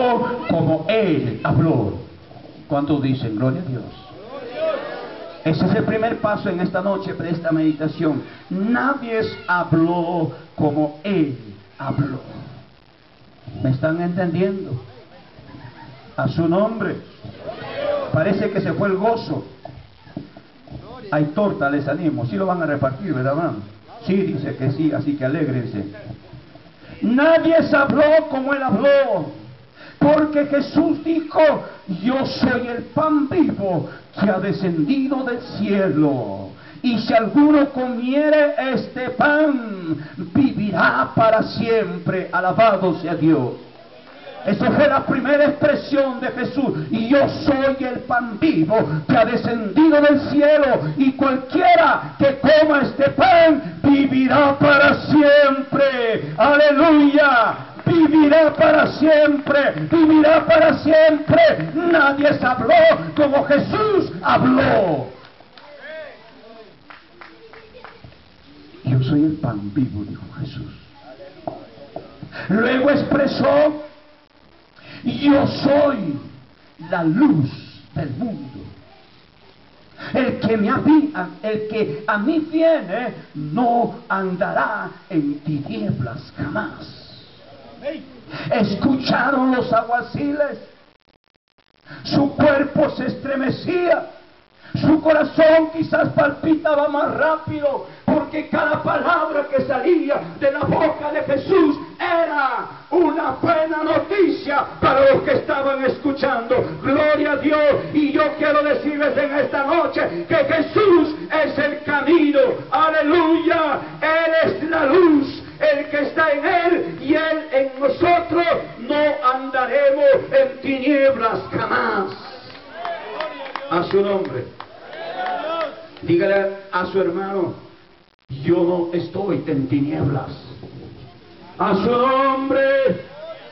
habló como Él habló. ¿Cuántos dicen gloria a Dios? Ese es el primer paso en esta noche para esta meditación. Nadie habló como Él habló. ¿Me están entendiendo? A su nombre. Parece que se fue el gozo. Hay torta, les animo. Sí lo van a repartir, ¿verdad, hermano? Sí, dice que sí, así que alégrense. Nadie habló como Él habló, porque Jesús dijo: yo soy el pan vivo que ha descendido del cielo, y si alguno comiere este pan, vivirá para siempre. Alabado sea Dios. Esa fue la primera expresión de Jesús. Y yo soy el pan vivo que ha descendido del cielo, y cualquiera que coma este pan vivirá para siempre. Aleluya. Vivirá para siempre, vivirá para siempre. Nadie habló como Jesús habló. Yo soy el pan vivo, dijo Jesús. Luego expresó: yo soy la luz del mundo. El que a mí viene no andará en tinieblas jamás. Escucharon los alguaciles. Su cuerpo se estremecía. Su corazón quizás palpitaba más rápido, porque cada palabra que salía de la boca de Jesús era una buena noticia para los que estaban escuchando. Gloria a Dios. Y yo quiero decirles en esta noche que Jesús es el camino. Aleluya. Él es la luz. El que está en Él y Él en nosotros, no andaremos en tinieblas jamás. A su nombre. Dígale a su hermano: yo no estoy en tinieblas. A su nombre.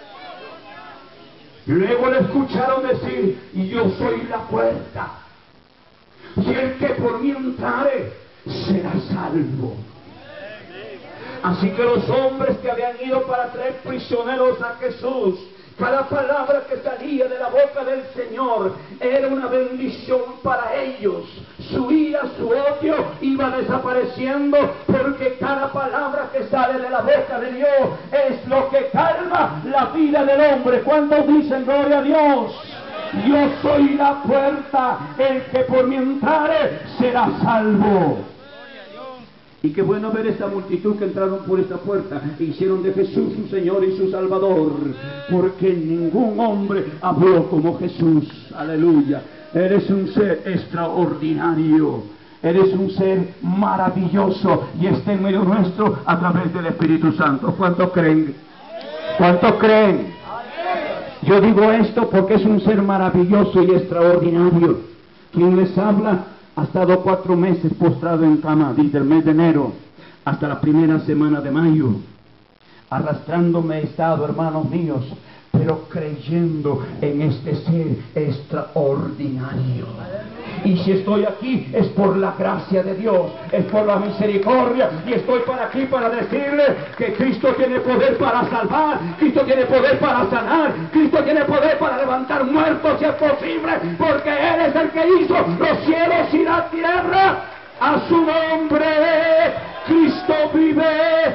Luego le escucharon decir: yo soy la puerta, y el que por mí entrare será salvo. Así que los hombres que habían ido para traer prisioneros a Jesús, cada palabra que salía de la boca del Señor era una bendición para ellos. Su ira, su odio iba desapareciendo, porque cada palabra que sale de la boca de Dios es lo que calma la vida del hombre. ¿Cuántos dicen gloria a Dios? Yo soy la puerta, el que por mí entrare será salvo. Y qué bueno ver esta multitud que entraron por esta puerta e hicieron de Jesús su Señor y su Salvador, porque ningún hombre habló como Jesús. Aleluya. Eres un ser extraordinario, eres un ser maravilloso, y está en medio nuestro a través del Espíritu Santo. ¿Cuántos creen? ¿Cuántos creen? Yo digo esto porque es un ser maravilloso y extraordinario. Quien les habla ha estado 4 meses postrado en cama, desde el mes de enero hasta la primera semana de mayo. Arrastrándome he estado, hermanos míos, pero creyendo en este ser extraordinario. Y si estoy aquí es por la gracia de Dios, es por la misericordia, y estoy aquí para decirle que Cristo tiene poder para salvar, Cristo tiene poder para sanar, Cristo tiene poder para levantar muertos si es posible, porque Él es el que hizo los cielos y la tierra. A su nombre, Cristo vive.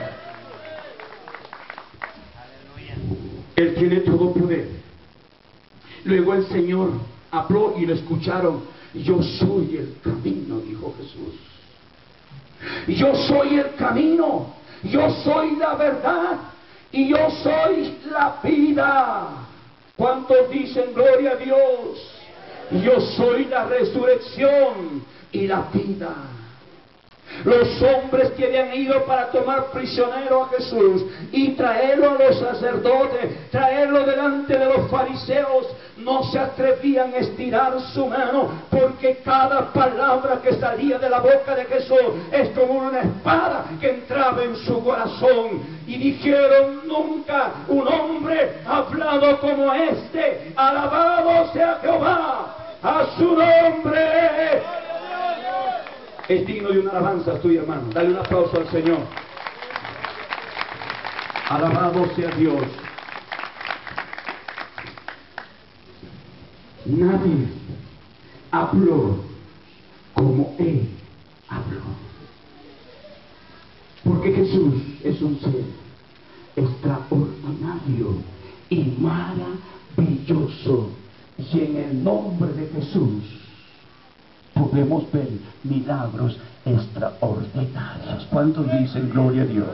Él tiene todo poder. Luego el Señor habló y lo escucharon. Yo soy el camino, dijo Jesús. Yo soy el camino, yo soy la verdad y yo soy la vida. ¿Cuántos dicen gloria a Dios? Yo soy la resurrección y la vida. Los hombres que habían ido para tomar prisionero a Jesús y traerlo a los sacerdotes, traerlo delante de los fariseos, no se atrevían a estirar su mano, porque cada palabra que salía de la boca de Jesús es como una espada que entraba en su corazón. Y dijeron: nunca un hombre ha hablado como este. Alabado sea Jehová. A su nombre. Es digno de una alabanza tuya, hermano. Dale un aplauso al Señor. Alabado sea Dios. Nadie habló como Él habló. Porque Jesús es un ser extraordinario y maravilloso. Y en el nombre de Jesús podemos ver milagros extraordinarios. ¿Cuántos dicen gloria a Dios?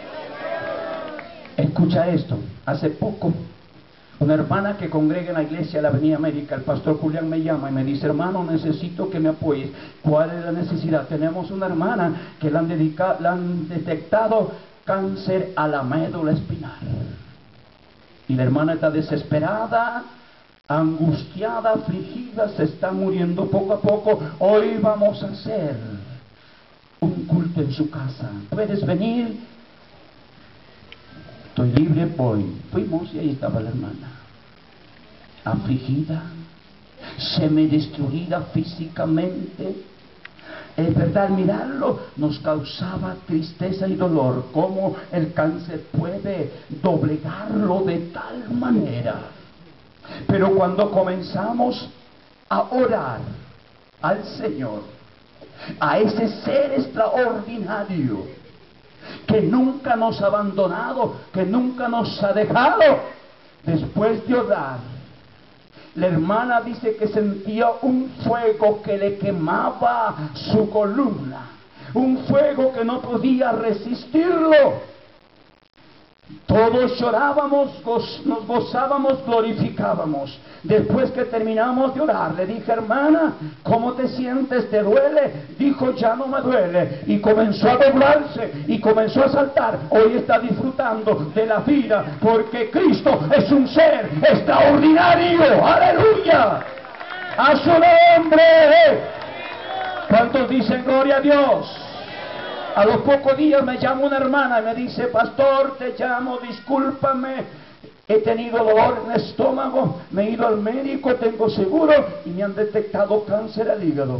Escucha esto. Hace poco, una hermana que congrega en la iglesia de la Avenida América, el pastor Julián me llama y me dice: hermano, necesito que me apoyes. ¿Cuál es la necesidad? Tenemos una hermana que le han detectado cáncer a la médula espinal. Y la hermana está desesperada, angustiada, afligida, se está muriendo poco a poco. Hoy vamos a hacer un culto en su casa. ¿Puedes venir? Estoy libre, voy. Fuimos y ahí estaba la hermana, afligida, semidestruida físicamente. Es verdad, mirarlo nos causaba tristeza y dolor. Cómo el cáncer puede doblegarlo de tal manera. Pero cuando comenzamos a orar al Señor, a ese ser extraordinario que nunca nos ha abandonado, que nunca nos ha dejado, después de orar, la hermana dice que sentía un fuego que le quemaba su columna, un fuego que no podía resistirlo. Todos llorábamos, nos gozábamos, glorificábamos. Después que terminamos de orar, le dije: hermana, ¿cómo te sientes? ¿Te duele? Dijo: ya no me duele. Y comenzó a doblarse y comenzó a saltar. Hoy está disfrutando de la vida, porque Cristo es un ser extraordinario. ¡Aleluya! ¡A su nombre! ¿Cuántos dicen gloria a Dios? A los pocos días me llama una hermana y me dice: pastor, te llamo, discúlpame, he tenido dolor en el estómago, me he ido al médico, tengo seguro y me han detectado cáncer al hígado.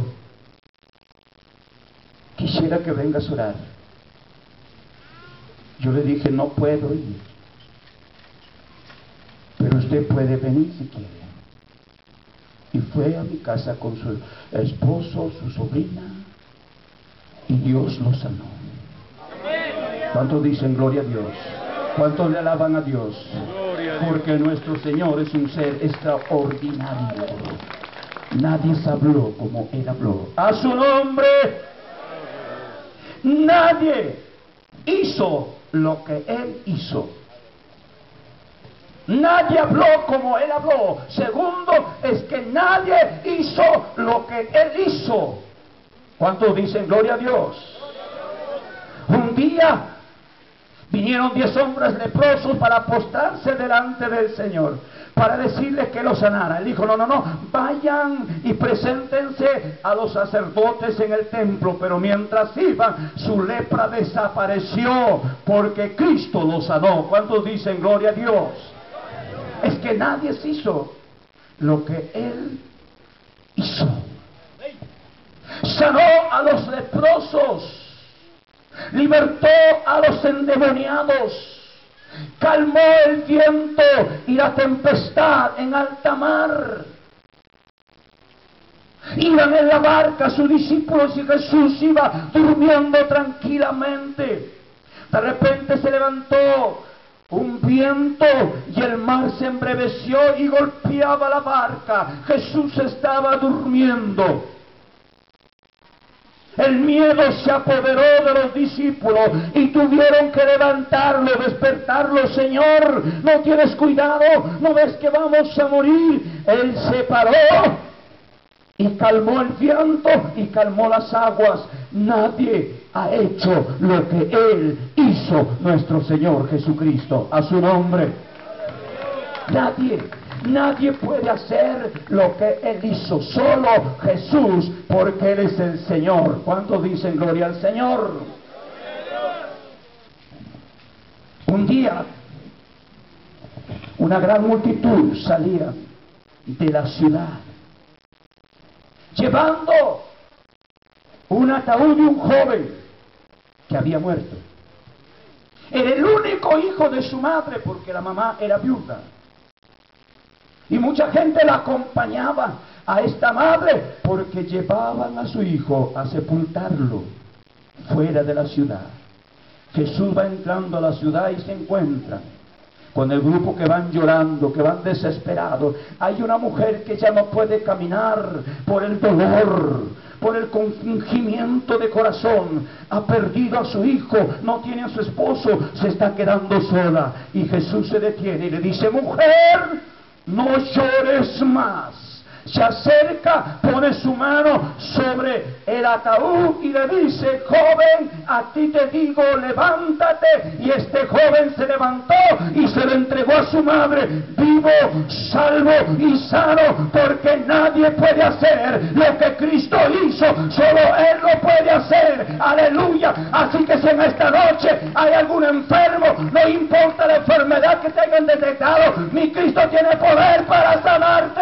Quisiera que vengas a orar. Yo le dije: no puedo ir, pero usted puede venir si quiere. Y fue a mi casa con su esposo, su sobrina, y Dios lo sanó. ¿Cuántos dicen gloria a Dios? ¿Cuántos le alaban a Dios? Porque nuestro Señor es un ser extraordinario. Nadie habló como Él habló. A su nombre. Nadie hizo lo que Él hizo. Nadie habló como Él habló. Segundo, es que nadie hizo lo que Él hizo. ¿Cuántos dicen gloria a Dios? Un día vinieron 10 hombres leprosos para postrarse delante del Señor, para decirle que lo sanara. Él dijo: no, vayan y preséntense a los sacerdotes en el templo. Pero mientras iban, su lepra desapareció, porque Cristo lo sanó. ¿Cuántos dicen gloria a Dios? Es que nadie hizo lo que Él hizo. Sanó a los leprosos, libertó a los endemoniados, calmó el viento y la tempestad en alta mar. Iban en la barca sus discípulos y Jesús iba durmiendo tranquilamente. De repente se levantó un viento y el mar se embreveció y golpeaba la barca. Jesús estaba durmiendo. El miedo se apoderó de los discípulos y tuvieron que levantarlo, despertarlo. Señor, ¿no tienes cuidado? ¿No ves que vamos a morir? Él se paró y calmó el viento y calmó las aguas. Nadie ha hecho lo que Él hizo, nuestro Señor Jesucristo. A su nombre. Nadie puede hacer lo que Él hizo, solo Jesús, porque Él es el Señor. ¿Cuántos dicen gloria al Señor? Un día, una gran multitud salía de la ciudad, llevando un ataúd de un joven que había muerto. Era el único hijo de su madre, porque la mamá era viuda. Y mucha gente la acompañaba a esta madre porque llevaban a su hijo a sepultarlo fuera de la ciudad. Jesús va entrando a la ciudad y se encuentra con el grupo que van llorando, que van desesperados. Hay una mujer que ya no puede caminar por el dolor, por el confungimiento de corazón. Ha perdido a su hijo, no tiene a su esposo, se está quedando sola. Y Jesús se detiene y le dice: mujer, no llores más. Se acerca, pone su mano sobre el ataúd y le dice: joven, a ti te digo, levántate. Y este joven se levantó y se lo entregó a su madre, vivo, salvo y sano, porque nadie puede hacer lo que Cristo hizo, solo Él lo puede hacer. Aleluya. Así que si en esta noche hay algún enfermo, no importa la enfermedad que tengan detectado, mi Cristo tiene poder para sanarte.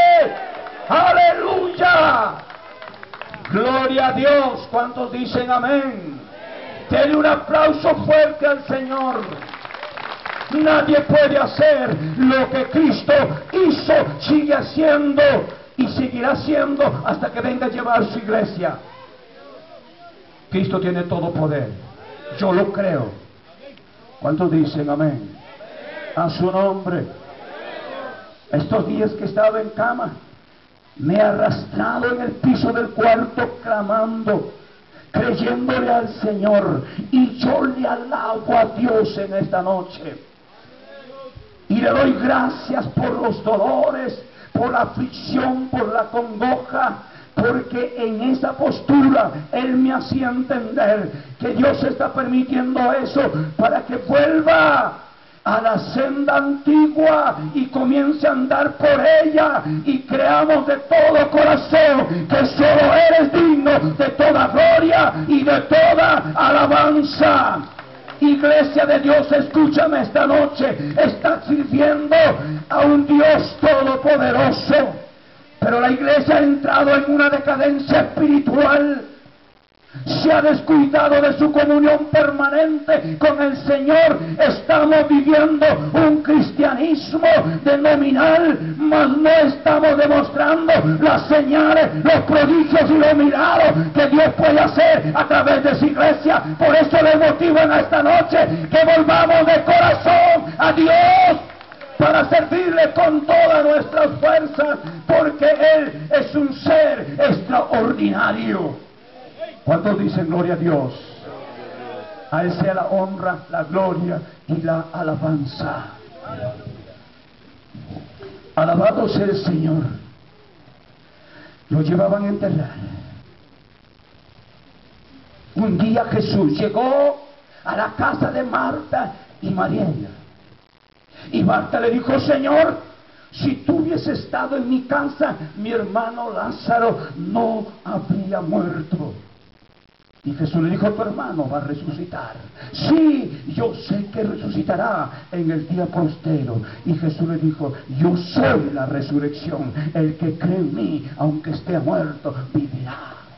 ¡Aleluya! ¡Gloria a Dios! ¿Cuántos dicen amén? Denle un aplauso fuerte al Señor. Nadie puede hacer lo que Cristo hizo, sigue haciendo y seguirá haciendo hasta que venga a llevar su iglesia. Cristo tiene todo poder. Yo lo creo. ¿Cuántos dicen amén? A su nombre. Estos días que estaba en cama, me he arrastrado en el piso del cuarto clamando, creyéndole al Señor, y yo le alabo a Dios en esta noche. Y le doy gracias por los dolores, por la aflicción, por la congoja, porque en esa postura Él me hacía entender que Dios está permitiendo eso para que vuelva a la senda antigua y comience a andar por ella, y creamos de todo corazón que solo eres digno de toda gloria y de toda alabanza. Iglesia de Dios, escúchame esta noche. Estás sirviendo a un Dios todopoderoso, pero la iglesia ha entrado en una decadencia espiritual. Se ha descuidado de su comunión permanente con el Señor. Estamos viviendo un cristianismo denominal, mas no estamos demostrando las señales, los prodigios y los milagros que Dios puede hacer a través de su iglesia. Por eso le motivo en esta noche que volvamos de corazón a Dios para servirle con todas nuestras fuerzas, porque Él es un ser extraordinario. ¿Cuántos dicen gloria a Dios? A Él sea la honra, la gloria y la alabanza. Alabado sea el Señor. Lo llevaban a enterrar. Un día Jesús llegó a la casa de Marta y María. Y Marta le dijo: Señor, si tú hubieses estado en mi casa, mi hermano Lázaro no habría muerto. Y Jesús le dijo: tu hermano va a resucitar. Sí, yo sé que resucitará en el día postero. Y Jesús le dijo: yo soy la resurrección. El que cree en mí, aunque esté muerto, vivirá.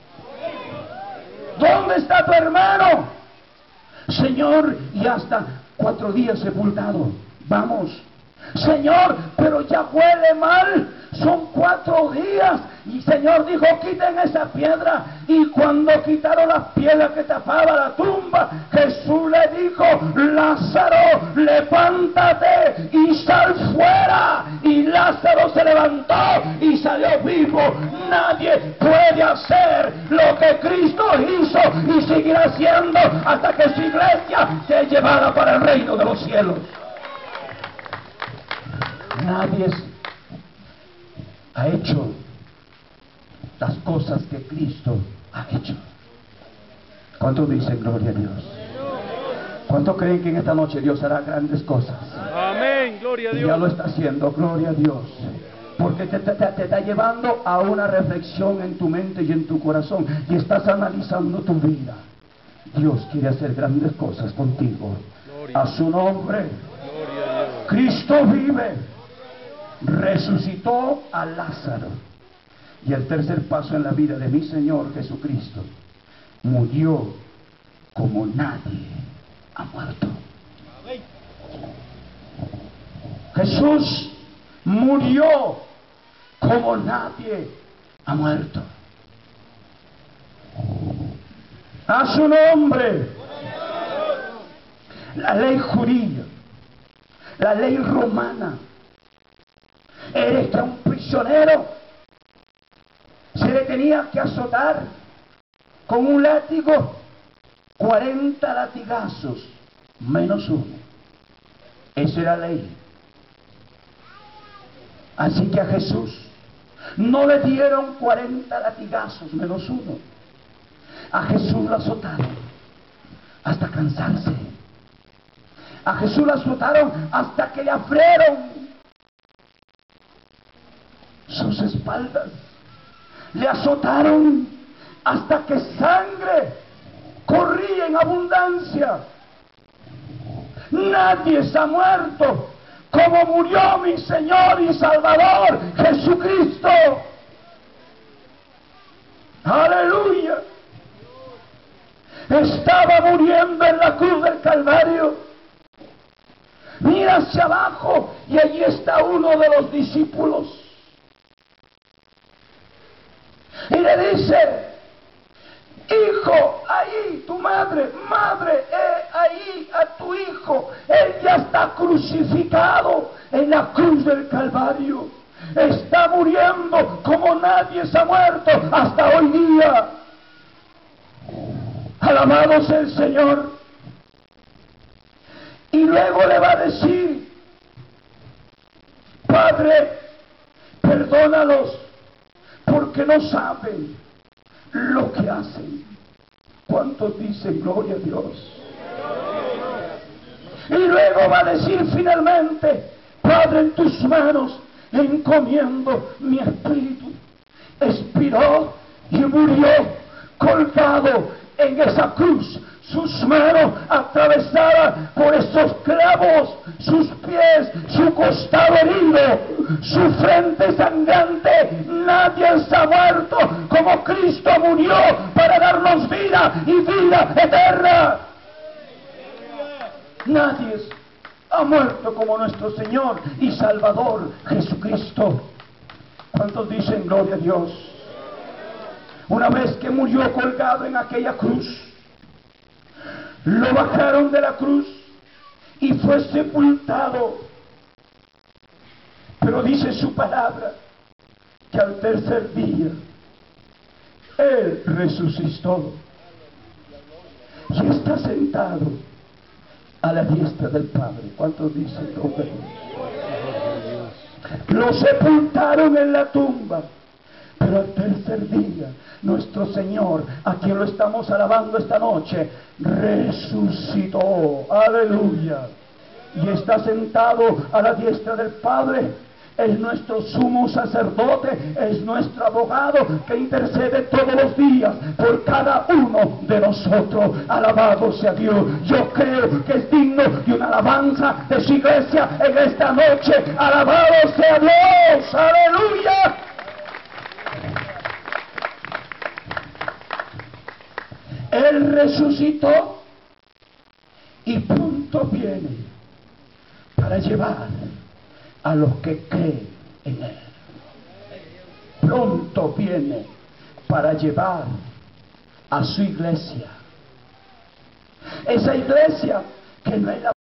¿Dónde está tu hermano? Señor, y hasta 4 días sepultado. Vamos. Señor, pero ya huele mal. Son 4 días. Y Señor dijo: quiten esa piedra. Y cuando quitaron la piedra que tapaba la tumba, Jesús le dijo: Lázaro, levántate y sal fuera. Y Lázaro se levantó y salió vivo. Nadie puede hacer lo que Cristo hizo y seguirá haciendo hasta que su iglesia sea llevada para el reino de los cielos. Nadie ha hecho las cosas que Cristo ha hecho. ¿Cuántos dicen gloria a Dios? ¿Cuántos creen que en esta noche Dios hará grandes cosas? Amén, gloria a Dios. Y ya lo está haciendo, gloria a Dios. Porque te está llevando a una reflexión en tu mente y en tu corazón. Y estás analizando tu vida. Dios quiere hacer grandes cosas contigo. Gloria A su nombre. Gloria a Dios. Cristo vive. Resucitó a Lázaro. Y el tercer paso en la vida de mi Señor Jesucristo: murió como nadie ha muerto. Jesús murió como nadie ha muerto. A su nombre. La ley judía, la ley romana, era que a un prisionero se le tenía que azotar con un látigo 40 latigazos menos uno. Esa era la ley. Así que a Jesús no le dieron 40 latigazos menos uno. A Jesús lo azotaron hasta cansarse. A Jesús lo azotaron hasta que le abrieron sus espaldas. Le azotaron hasta que sangre corría en abundancia. Nadie se ha muerto como murió mi Señor y Salvador Jesucristo. Aleluya. Estaba muriendo en la cruz del Calvario. Mira hacia abajo y allí está uno de los discípulos. Y le dice: hijo, ahí tu madre, ahí a tu hijo. Él ya está crucificado en la cruz del Calvario. Está muriendo como nadie se ha muerto hasta hoy día. Alabado sea el Señor. Y luego le va a decir: Padre, perdónalos porque no saben lo que hacen. ¿Cuántos dicen gloria a Dios? Y luego va a decir finalmente: Padre, en tus manos encomiendo mi espíritu. Expiró y murió colgado en esa cruz, sus manos atravesadas por esos clavos, sus pies, su costado herido, su frente sangrante. Nadie se ha muerto como Cristo murió para darnos vida y vida eterna. Nadie ha muerto como nuestro Señor y Salvador Jesucristo. ¿Cuántos dicen gloria a Dios? Una vez que murió colgado en aquella cruz, lo bajaron de la cruz y fue sepultado. Pero dice su palabra que al tercer día Él resucitó y está sentado a la diestra del Padre. ¿Cuántos dicen gloria a Dios? Lo sepultaron en la tumba. Pero al tercer día, nuestro Señor, a quien lo estamos alabando esta noche, resucitó. Aleluya. Y está sentado a la diestra del Padre. Es nuestro sumo sacerdote, es nuestro abogado que intercede todos los días por cada uno de nosotros. Alabado sea Dios. Yo creo que es digno de una alabanza de su iglesia en esta noche. Alabado sea Dios. Aleluya. Él resucitó y pronto viene para llevar a los que creen en Él. Pronto viene para llevar a su iglesia. Esa iglesia que no es la